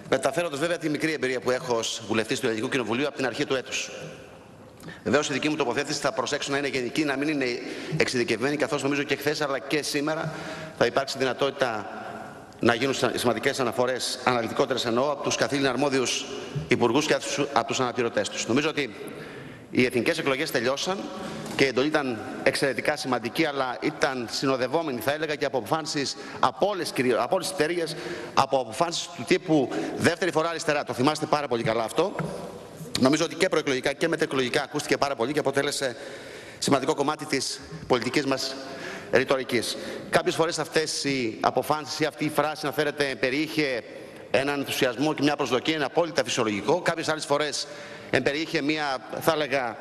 μεταφέροντας βέβαια τη μικρή εμπειρία που έχω ως βουλευτής του Ελληνικού Κοινοβουλίου από την αρχή του έτους. Βεβαίως η δική μου τοποθέτηση θα προσέξω να είναι γενική, να μην είναι εξειδικευμένη, καθώς νομίζω και χθες αλλά και σήμερα θα υπάρξει δυνατότητα να γίνουν σημαντικές αναφορές, αναλυτικότερες εννοώ, από τους καθήλυνα αρμόδιους υπουργούς και από τους αναπληρωτές τους. Νομίζω ότι οι εθνικές εκλογές τελειώσαν και η εντολή ήταν εξαιρετικά σημαντική, αλλά ήταν συνοδευόμενη, θα έλεγα, και από αποφάσεις από όλες τις εταιρείες, από αποφάσεις του τύπου δεύτερη φορά αριστερά. Το θυμάστε πάρα πολύ καλά αυτό. Νομίζω ότι και προεκλογικά και μετεκλογικά ακούστηκε πάρα πολύ και αποτέλεσε σημαντικό κομμάτι της πολιτικής μας ρητορικής. Κάποιες φορές αυτές οι αποφάσεις ή αυτή η φράση, να φέρετε, περιείχε έναν ενθουσιασμό και μια προσδοκία, είναι απόλυτα φυσιολογικό. Κάποιες άλλες φορές περιείχε μια, θα έλεγα,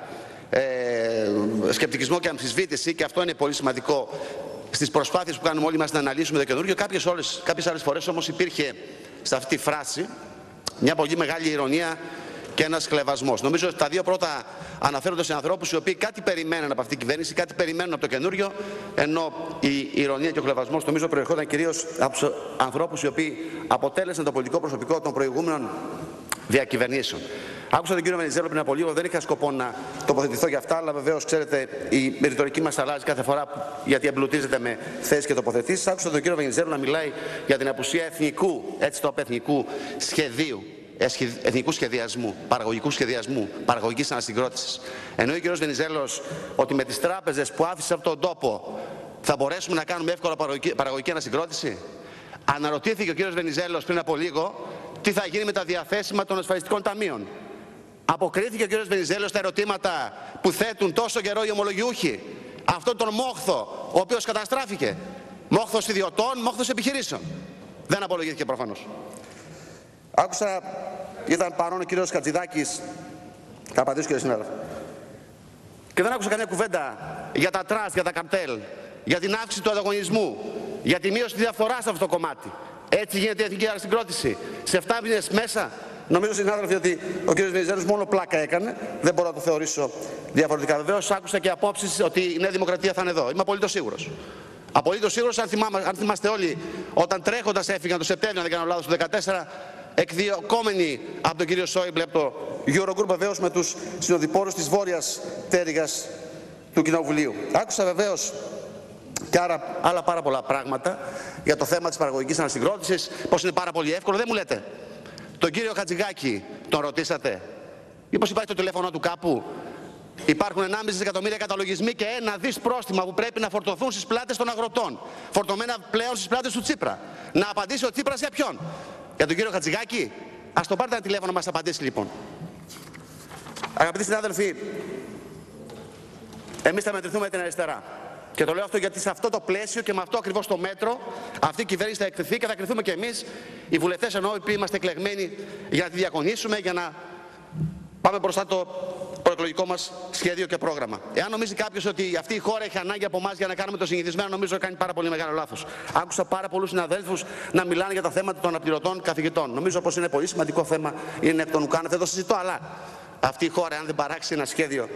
σκεπτικισμό και αμφισβήτηση, και αυτό είναι πολύ σημαντικό στις προσπάθειες που κάνουμε όλοι μας να αναλύσουμε το καινούργιο. Κάποιες άλλες φορές όμως υπήρχε σε αυτή τη φράση μια πολύ μεγάλη ηρωνία και ένας χλευασμός. Νομίζω ότι τα δύο πρώτα αναφέρονται σε ανθρώπους οι οποίοι κάτι περιμένουν από αυτή την κυβέρνηση, κάτι περιμένουν από το καινούριο, ενώ η ηρωνία και ο χλευασμός νομίζω προερχόταν κυρίως από τους ανθρώπους οι οποίοι αποτέλεσαν το πολιτικό προσωπικό των προηγούμενων διακυβερνήσεων. Άκουσα τον κύριο Βενιζέλο πριν από λίγο, δεν είχα σκοπό να τοποθετηθώ για αυτά, αλλά βεβαίως, ξέρετε, η ρητορική μας αλλάζει κάθε φορά γιατί εμπλουτίζεται με θέσεις και τοποθετήσεις. Άκουσα τον κύριο Βενιζέλο να μιλάει για την απουσία εθνικού, έτσι το είπε, εθνικού σχεδίου, εθνικού σχεδιασμού, παραγωγικού σχεδιασμού, παραγωγικής ανασυγκρότησης. Εννοεί ο κύριος Βενιζέλος ότι με τις τράπεζες που άφησε από τον τόπο θα μπορέσουμε να κάνουμε εύκολα παραγωγική ανασυγκρότηση. Αναρωτήθηκε ο κύριος Βενιζέλος πριν από λίγο τι θα γίνει με τα διαθέσιμα των ασφαλιστικών ταμείων. Αποκρίθηκε ο κύριος Βενιζέλος στα ερωτήματα που θέτουν τόσο καιρό οι ομολογιούχοι. Αυτόν τον μόχθο, ο οποίος καταστράφηκε. Μόχθος ιδιωτών, μόχθος επιχειρήσεων. Δεν απολογήθηκε προφανώς. Άκουσα, ήταν παρόν ο κύριος Χατζηδάκης, θα απαντήσω κύριε συνάδελφε, και δεν άκουσα καμία κουβέντα για τα τρας, για τα καρτέλ, για την αύξηση του ανταγωνισμού, για τη μείωση της διαφθοράς σε αυτό το κομμάτι. Έτσι γίνεται η εθνική ανασυγκρότηση. Σε 7 μήνες μέσα. Νομίζω, συνάδελφοι, ότι ο κ. Βενιζέλος μόνο πλάκα έκανε. Δεν μπορώ να το θεωρήσω διαφορετικά. Βεβαίως, άκουσα και απόψεις ότι η Νέα Δημοκρατία θα είναι εδώ. Είμαι απολύτως σίγουρος. Απολύτως σίγουρος, αν θυμάστε όλοι, όταν τρέχοντας έφυγαν το Σεπτέμβριο, αν δεν κάνω λάθος, το 2014, εκδιωκόμενοι από τον κύριο Σόιμπλε, από το Eurogroup, βεβαίως με τους συνοδοιπόρους της βόρειας πτέρυγας του Κοινοβουλίου. Άκουσα βεβαίως και άλλα πάρα πολλά πράγματα για το θέμα της παραγωγικής ανασυγκρότησης, πως είναι πάρα πολύ εύκολο. Δεν μου λέτε. Τον κύριο Χατζηδάκη τον ρωτήσατε? Μήπως υπάρχει το τηλέφωνο του κάπου? Υπάρχουν 1,5 δισεκατομμύρια καταλογισμοί και 1 δις πρόστιμα που πρέπει να φορτωθούν στις πλάτες των αγροτών. Φορτωμένα πλέον στις πλάτες του Τσίπρα. Να απαντήσει ο Τσίπρας για ποιον? Για τον κύριο Χατζηδάκη? Ας το πάρετε ένα τηλέφωνο να μας απαντήσει λοιπόν. Αγαπητοί συνάδελφοι, εμείς θα μετρηθούμε με την αριστερά. Και το λέω αυτό γιατί σε αυτό το πλαίσιο και με αυτό ακριβώς το μέτρο αυτή η κυβέρνηση θα εκκριθεί και θα κρυθούμε και εμείς, οι βουλευτές ενώ οι οποίοι είμαστε εκλεγμένοι, για να τη διακονήσουμε, για να πάμε μπροστά το προεκλογικό μας σχέδιο και πρόγραμμα. Εάν νομίζει κάποιος ότι αυτή η χώρα έχει ανάγκη από εμάς για να κάνουμε το συνηθισμένο, νομίζω κάνει πάρα πολύ μεγάλο λάθος. Άκουσα πάρα πολλούς συναδέλφους να μιλάνε για τα θέματα των αναπληρωτών καθηγητών. Νομίζω πως είναι πολύ σημαντικό θέμα, είναι εκ των ουκάνευ, δεν το συζητώ, αλλά αυτή η χώρα, αν δεν παράξει ένα σχέδιο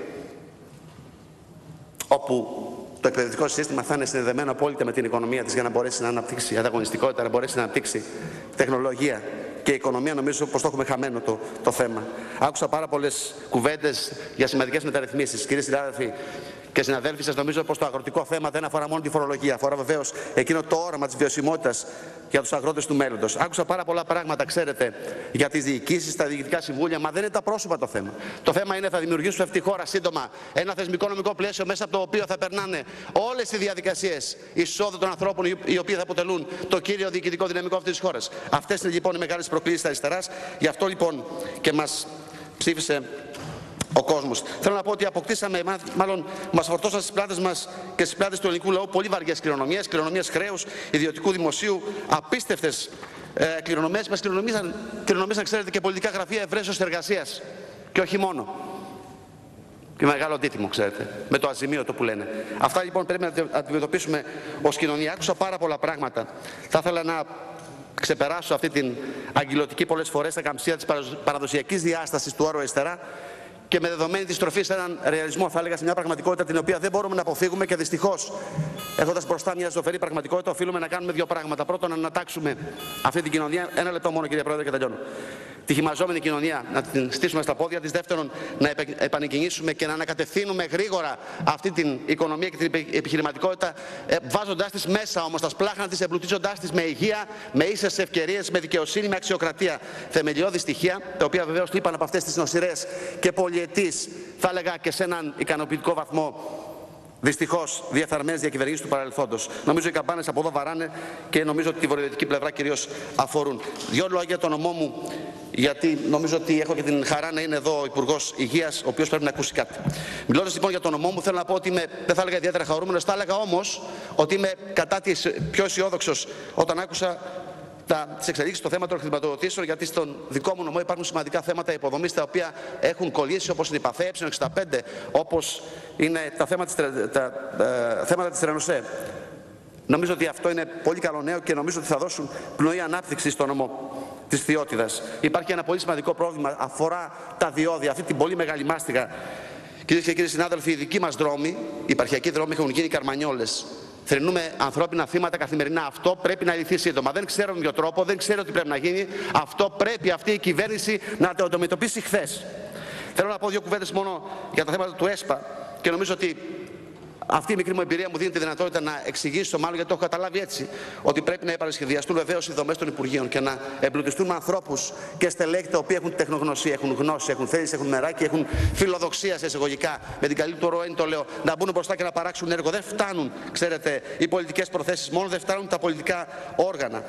όπου το εκπαιδευτικό σύστημα θα είναι συνδεδεμένο απόλυτα με την οικονομία της για να μπορέσει να αναπτύξει ανταγωνιστικότητα, να μπορέσει να αναπτύξει τεχνολογία και οικονομία, νομίζω πως το έχουμε χαμένο το θέμα. Άκουσα πάρα πολλές κουβέντες για σημαντικές μεταρρυθμίσεις. Κύριοι συνάδελφοι και συναδέλφοι, σας νομίζω πως το αγροτικό θέμα δεν αφορά μόνο τη φορολογία, αφορά βεβαίως εκείνο το όραμα της βιωσιμότητας για τους αγρότες του μέλλοντος. Άκουσα πάρα πολλά πράγματα, ξέρετε, για τις διοικήσεις, τα διοικητικά συμβούλια, μα δεν είναι τα πρόσωπα το θέμα. Το θέμα είναι θα δημιουργήσουμε αυτή τη χώρα σύντομα ένα θεσμικό νομικό πλαίσιο μέσα από το οποίο θα περνάνε όλες οι διαδικασίες εισόδου των ανθρώπων οι οποίοι θα αποτελούν το κύριο διοικητικό δυναμικό αυτής της χώρας. Αυτές είναι λοιπόν οι μεγάλες προκλήσεις της αριστεράς. Γι' αυτό λοιπόν και μας ψήφισε ο κόσμος. Θέλω να πω ότι αποκτήσαμε, μάλλον μας φορτώσαν στις πλάτες μας και στις πλάτες του ελληνικού λαού πολύ βαριές κληρονομίες χρέους, ιδιωτικού δημοσίου, απίστευτες κληρονομίες. Μας κληρονομήσαν, ξέρετε, και πολιτικά γραφεία ευρέσεως εργασίας. Και όχι μόνο. Και μεγάλο αντίτιμο, ξέρετε, με το αζημίωτο που λένε. Αυτά λοιπόν πρέπει να αντιμετωπίσουμε ως κοινωνία. Άκουσα πάρα πολλά πράγματα. Θα ήθελα να ξεπεράσω αυτή την αγγυλωτική πολλές φορές ακαμψία της παραδοσιακής διάστασης του όρου αριστερά και με δεδομένη τη στροφή σε έναν ρεαλισμό, θα έλεγα, σε μια πραγματικότητα την οποία δεν μπορούμε να αποφύγουμε και δυστυχώς, έχοντας μπροστά μια ζωφερή πραγματικότητα, οφείλουμε να κάνουμε δύο πράγματα. Πρώτον, να ανατάξουμε αυτή την κοινωνία. Ένα λεπτό μόνο, κύριε Πρόεδρε, και τελειώνω. Τη χυμαζόμενη κοινωνία να την στήσουμε στα πόδια της. Δεύτερον, να επανεκκινήσουμε και να ανακατευθύνουμε γρήγορα αυτή την οικονομία και την επιχειρηματικότητα, βάζοντάς τις μέσα όμως τα σπλάχνα της, εμπλουτίζοντάς τις με υγεία, με ίσες ευκαιρίες, με δικαιοσύνη, με αξιοκρατία. Θεμελιώδη στοιχεία, τα οποία βεβαίως λείπαν από αυτές τις νοσηρές και πολυετής, θα έλεγα και σε έναν ικανοποιητικό βαθμό, δυστυχώς, διεφθαρμένες διακυβερνήσεις του παρελθόντος. Νομίζω οι καμπάνες από εδώ βαράνε και νομίζω ότι τη βορειοδυτική πλευρά κυρίως αφορούν. Δύο λόγια για τον νομό μου, γιατί νομίζω ότι έχω και την χαρά να είναι εδώ ο Υπουργός Υγείας, ο οποίος πρέπει να ακούσει κάτι. Μιλώντας λοιπόν για τον νομό μου, θέλω να πω ότι είμαι, δεν θα έλεγα ιδιαίτερα χαρούμενος, θα έλεγα όμως ότι είμαι κατά της πιο αισιόδοξος όταν άκουσα τις εξελίξεις στο θέμα των χρηματοδοτήσεων, γιατί στον δικό μου νομό υπάρχουν σημαντικά θέματα υποδομής τα οποία έχουν κολλήσει, όπως είναι η ΠΑΘΕ Ε65, όπως είναι τα θέματα της Τρενοσέ. Νομίζω ότι αυτό είναι πολύ καλό νέο και νομίζω ότι θα δώσουν πνοή ανάπτυξη στο νομό της Θειότητας. Υπάρχει ένα πολύ σημαντικό πρόβλημα, αφορά τα διόδια, αυτή την πολύ μεγάλη μάστιγα. Κυρίες και κύριοι συνάδελφοι, οι δικοί μας δρόμοι, οι επαρχιακοί δρόμοι έχουν γίνει καρμανιόλες. Θρηνούμε ανθρώπινα θύματα καθημερινά. Αυτό πρέπει να λυθεί σύντομα. Δεν ξέρω με ποιο τρόπο, δεν ξέρω τι πρέπει να γίνει. Αυτό πρέπει αυτή η κυβέρνηση να το αντιμετωπίσει χθες. Θέλω να πω δύο κουβέντες μόνο για τα θέματα του ΕΣΠΑ και νομίζω ότι αυτή η μικρή μου εμπειρία μου δίνει τη δυνατότητα να εξηγήσω, μάλλον γιατί το έχω καταλάβει έτσι, ότι πρέπει να επανασχεδιαστούν βεβαίως οι δομές των Υπουργείων και να εμπλουτιστούν με ανθρώπους και στελέχη τα οποία έχουν τεχνογνωσία, έχουν γνώση, έχουν θέληση, έχουν μεράκι, έχουν φιλοδοξία σε εισαγωγικά. Με την καλή του ροή το λέω, να μπουν μπροστά και να παράξουν έργο. Δεν φτάνουν, ξέρετε, οι πολιτικές προθέσεις μόνο, δεν φτάνουν τα πολιτικά όργανα.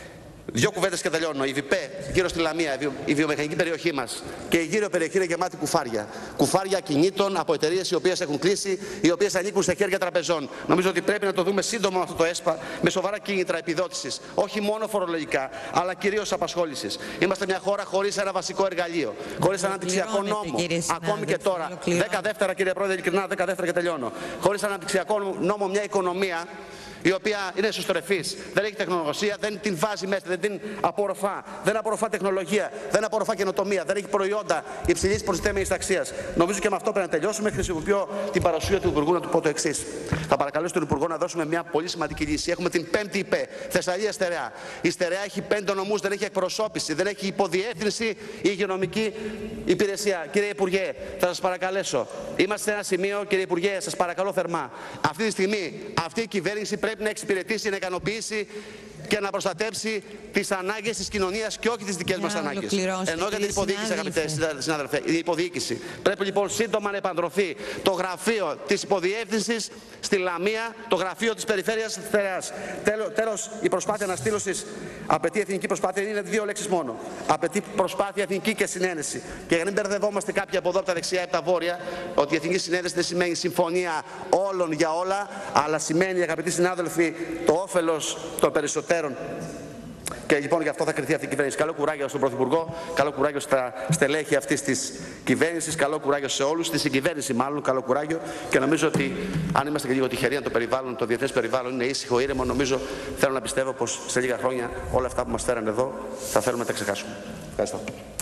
Δύο κουβέντες και τελειώνω. Η ΒΙΠΕ, γύρω στη Λαμία, η βιομηχανική περιοχή μας και η γύρω περιοχή είναι γεμάτη κουφάρια. Κουφάρια κινήτων από εταιρείες οι οποίες έχουν κλείσει, οι οποίες ανήκουν σε χέρια τραπεζών. Νομίζω ότι πρέπει να το δούμε σύντομα αυτό το ΕΣΠΑ με σοβαρά κίνητρα επιδότησης. Όχι μόνο φορολογικά, αλλά κυρίως απασχόλησης. Είμαστε μια χώρα χωρίς ένα βασικό εργαλείο, χωρίς αναπτυξιακό νόμο. Ακόμη και τώρα. 10 δεύτερα, κύριε Πρόεδρε, ειλικρινά, 10 δεύτερα και τελειώνω. Χωρίς αναπτυξιακό νόμο, μια οικονομία η οποία είναι εσωστρεφής, δεν έχει τεχνογνωσία, δεν την βάζει μέσα, δεν την απορροφά, δεν απορροφά τεχνολογία, δεν απορροφά καινοτομία, δεν έχει προϊόντα υψηλής προστιθέμενης αξίας. Νομίζω και με αυτό πρέπει να τελειώσουμε. Χρησιμοποιώ την παρουσία του Υπουργού να του πω το εξής. Θα παρακαλέσω τον Υπουργό να δώσουμε μια πολύ σημαντική λύση. Έχουμε την 5η ΥΠΕ, Θεσσαλία Στερεά. Η Στερεά έχει 5 νομούς, δεν έχει εκπροσώπηση, δεν έχει υποδιεύθυνση η υγειονομική υπηρεσία. Κύριε Υπουργέ, θα σας παρακαλέσω. Είμαστε σε ένα σημείο, κύριε Υπουργέ, σας παρακαλώ θερμά. Αυτή τη στιγμή αυτή η κυβέρνηση πρέπει να εξυπηρετήσει, να ικανοποιήσει και να προστατεύσει τις ανάγκες της κοινωνίας και όχι τις δικές μας ανάγκες. Ενώ για την υποδιοίκηση, αγαπητέ συνάδελφε, η υποδιοίκηση. Πρέπει λοιπόν σύντομα να επανδρωθεί το γραφείο της υποδιεύθυνσης στη Λαμία, το γραφείο της Περιφέρειας Στερεάς. Τέλος, η προσπάθεια αναστήλωσης απαιτεί εθνική προσπάθεια, είναι δύο λέξεις μόνο. Απαιτεί προσπάθεια εθνική και συνένεση. Και για να μην μπερδευόμαστε κάποιοι από εδώ από τα δεξιά ή από τα βόρεια, ότι η εθνική συνένεση δεν σημαίνει συμφωνία όλων για όλα, αλλά σημαίνει, αγαπητοί συνάδελφοι, το όφελος των περισσότερων. Και λοιπόν γι' αυτό θα κριθεί αυτή η κυβέρνηση. Καλό κουράγιο στον Πρωθυπουργό, καλό κουράγιο στα στελέχη αυτής της κυβέρνησης, καλό κουράγιο σε όλους, στη συγκυβέρνηση μάλλον, καλό κουράγιο. Και νομίζω ότι αν είμαστε και λίγο τυχεροί, αν το περιβάλλον, το διεθνές περιβάλλον είναι ήσυχο, ήρεμο, νομίζω, θέλω να πιστεύω πως σε λίγα χρόνια όλα αυτά που μας φέραν εδώ θα θέλουμε να τα ξεχάσουμε. Ευχαριστώ.